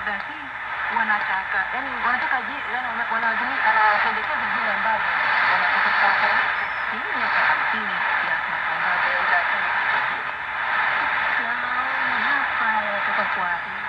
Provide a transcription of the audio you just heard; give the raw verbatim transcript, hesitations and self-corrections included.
wakati wanataka yani wanataka yani wanazungumza anapendekeza vile ambavyo wanataka hii miaka hamsini ya matangazo ya idhaa na hapa kutoka kwa